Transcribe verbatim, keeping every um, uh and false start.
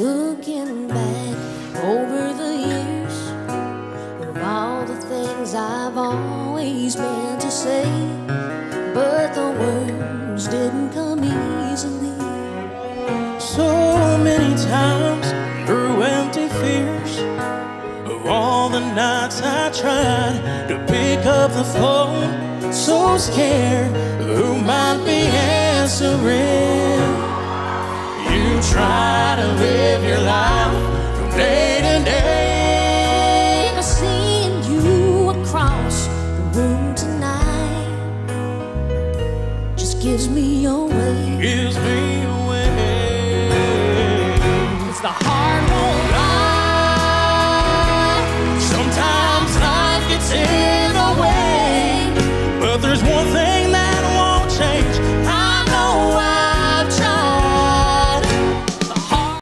Looking back over the years of all the things I've always meant to say, but the words didn't come easily. So many times through empty fears, of all the nights I tried to pick up the phone, so scared who might be answering. You try to